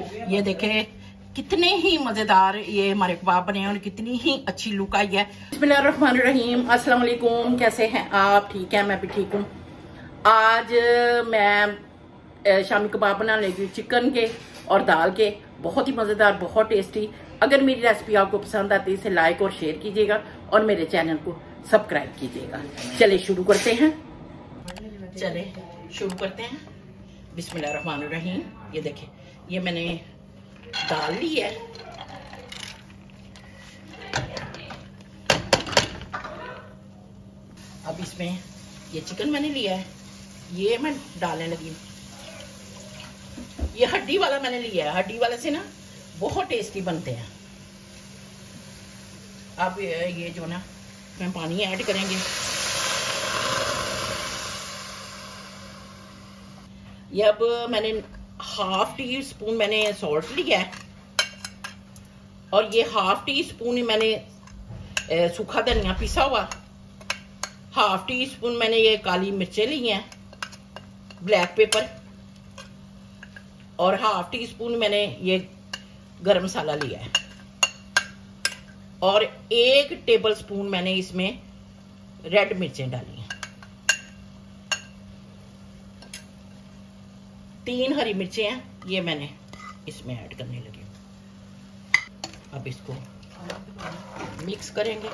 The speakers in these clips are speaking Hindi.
ये देखे कितने ही मजेदार ये हमारे कबाब बने हैं और कितनी ही अच्छी लुक आई है। बिस्मिल्लाहिर्रहमानिर्रहीम, अस्सलाम वालेकुम। कैसे हैं आप? ठीक है, मैं भी ठीक हूँ। आज मैं शामी कबाब बना लेगी चिकन के और दाल के, बहुत ही मजेदार, बहुत टेस्टी। अगर मेरी रेसिपी आपको पसंद आती है इसे लाइक और शेयर कीजिएगा और मेरे चैनल को सब्सक्राइब कीजिएगा। चले शुरू करते हैं। बिस्मिल्लाहिर्रहमानिर्रहीम। ये देखें, ये मैंने दाल ली है। अब इसमें ये चिकन मैंने लिया है, ये मैं डालने लगी। ये हड्डी वाला मैंने लिया है, हड्डी वाले से ना बहुत टेस्टी बनते हैं। अब ये जो ना मैं पानी ऐड करेंगे। ये अब मैंने हाफ टी स्पून मैंने सॉल्ट लिया है और ये हाफ टी स्पून मैंने सूखा धनिया पिसा हुआ, हाफ टी स्पून मैंने ये काली मिर्चें ली हैं, ब्लैक पेपर, और हाफ टी स्पून मैंने ये गरम मसाला लिया है और 1 टेबल स्पून मैंने इसमें रेड मिर्चें डाली हैं। 3 हरी मिर्चें हैं, ये मैंने इसमें ऐड करने लगी। अब इसको मिक्स करेंगे।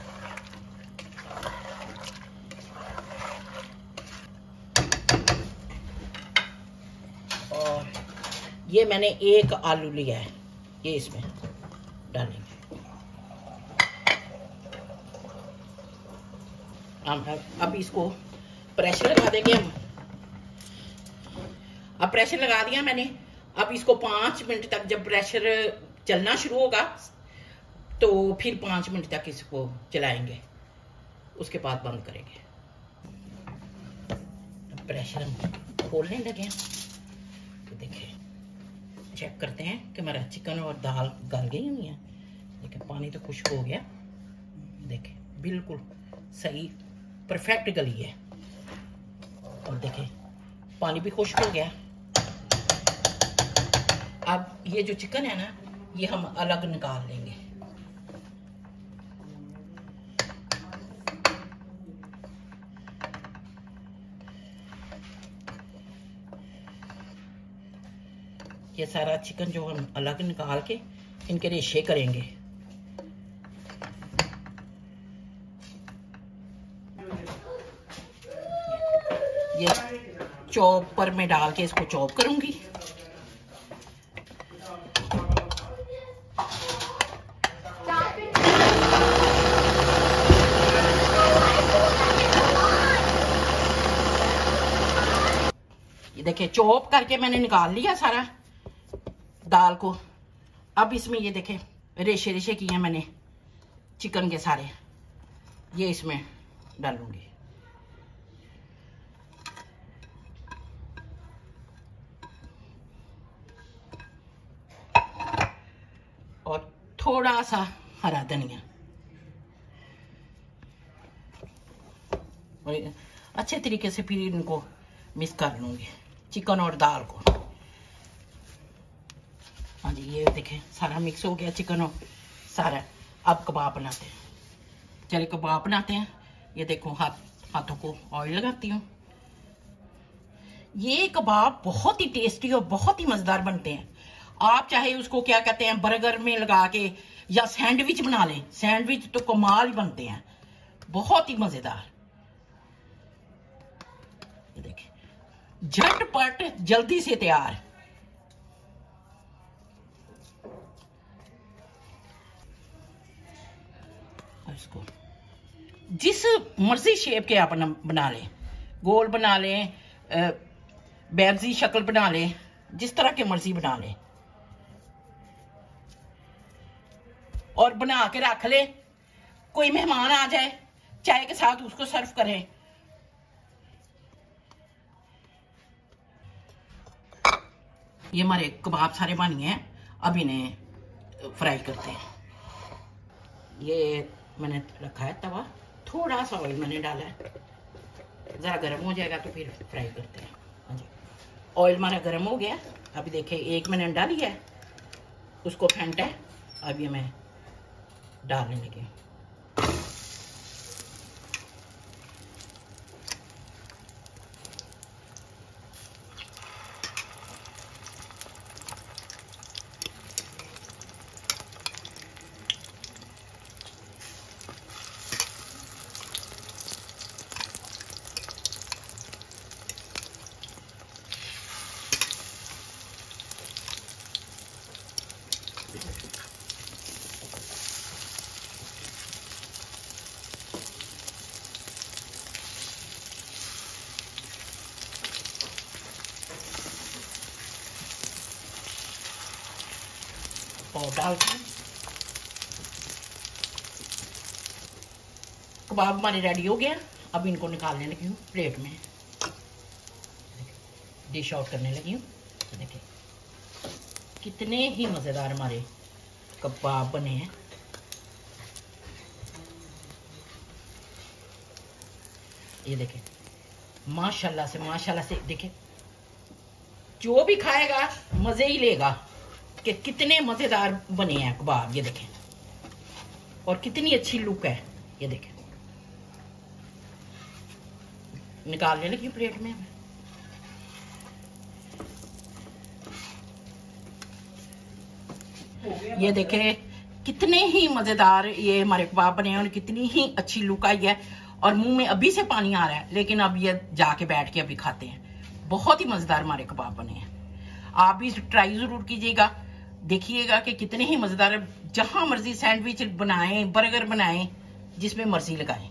और ये मैंने 1 आलू लिया है, ये इसमें डालेंगे। अब इसको प्रेशर लगा देंगे हम। अब प्रेशर लगा दिया मैंने। अब इसको 5 मिनट तक, जब प्रेशर चलना शुरू होगा तो फिर 5 मिनट तक इसको चलाएंगे, उसके बाद बंद करेंगे। अब प्रेशर हम खोलने लगे हैं तो देखिए, चेक करते हैं कि हमारा चिकन और दाल गल गई हुई है। देखिए पानी तो खुश्क हो गया, देखिए बिल्कुल सही परफेक्ट गली है। और देखिए पानी भी खुश्क हो गया। अब ये जो चिकन है ना, ये हम अलग निकाल लेंगे। ये सारा चिकन जो हम अलग निकाल के इनके रेशे करेंगे। ये चॉपर में डाल के इसको चॉप करूंगी। ये देखिए चॉप करके मैंने निकाल लिया सारा दाल को। अब इसमें ये देखें रेशे रेशे किए हैं मैंने चिकन के सारे, ये इसमें डालूंगी। और थोड़ा सा हरा धनिया, और अच्छे तरीके से फिर इनको मिक्स कर लूंगी, चिकन और दाल को। हाँ जी, ये देखें सारा मिक्स हो गया चिकन और सारा। अब कबाब बनाते हैं। चलिए कबाब बनाते हैं। ये देखो हाथों को ऑयल लगाती हूँ। ये कबाब बहुत ही टेस्टी और बहुत ही मजेदार बनते हैं। आप चाहे उसको क्या कहते हैं, बर्गर में लगा के या सैंडविच बना लें, सैंडविच तो कमाल बनते हैं, बहुत ही मजेदार। ये देखिए झटपट जल्दी से तैयार। इसको जिस मर्जी शेप के आप बना लें, गोल बना लें, बैगजी शक्ल बना लें, जिस तरह के मर्जी बना लें और बना के रख ले। कोई मेहमान आ जाए चाय के साथ उसको सर्व करें। ये हमारे कबाब सारे बन गए हैं, अब इन्हें फ्राई करते हैं। ये मैंने रखा है तवा, थोड़ा सा ऑयल मैंने डाला है, जरा गर्म हो जाएगा तो फिर फ्राई करते हैं। हाँ जी, ऑयल हमारा गर्म हो गया। अभी देखिए एक मैंने अंडा लिया है, उसको फेंटा है, अब ये मैं डालने लगी हूँ। और डालते हैं कबाब हमारे रेडी हो गया। अब इनको निकालने लगी हूँ प्लेट में, डिश आउट करने लगी हूँ। तो देखिए कितने ही मज़ेदार हमारे कबाब बने हैं। ये देखें माशाल्लाह से देखें, जो भी खाएगा मज़े ही लेगा कि कितने मज़ेदार बने हैं कबाब। ये देखें और कितनी अच्छी लुक है। ये देखें निकालने लगी प्लेट में। ये देखें कितने ही मज़ेदार ये हमारे कबाब बने हैं और कितनी ही अच्छी लुक आई है। और मुंह में अभी से पानी आ रहा है, लेकिन अब ये जाके बैठ के अभी खाते हैं। बहुत ही मज़ेदार हमारे कबाब बने हैं। आप भी ट्राई ज़रूर कीजिएगा, देखिएगा कि कितने ही मज़ेदार है। जहां मर्जी सैंडविच बनाएं, बर्गर बनाएं, जिसमें मर्जी लगाएं।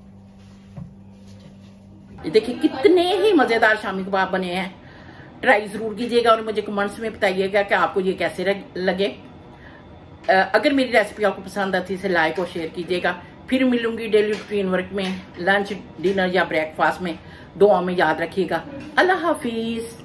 देखिए कितने ही मज़ेदार शामी कबाब बने हैं। ट्राई ज़रूर कीजिएगा और मुझे कमेंट्स में बताइएगा कि आपको ये कैसे लगे। अगर मेरी रेसिपी आपको पसंद आती है इसे लाइक और शेयर कीजिएगा। फिर मिलूंगी डेली रूटीन वर्क में, लंच, डिनर या ब्रेकफास्ट में। दुआ में याद रखिएगा। अल्लाह हाफिज।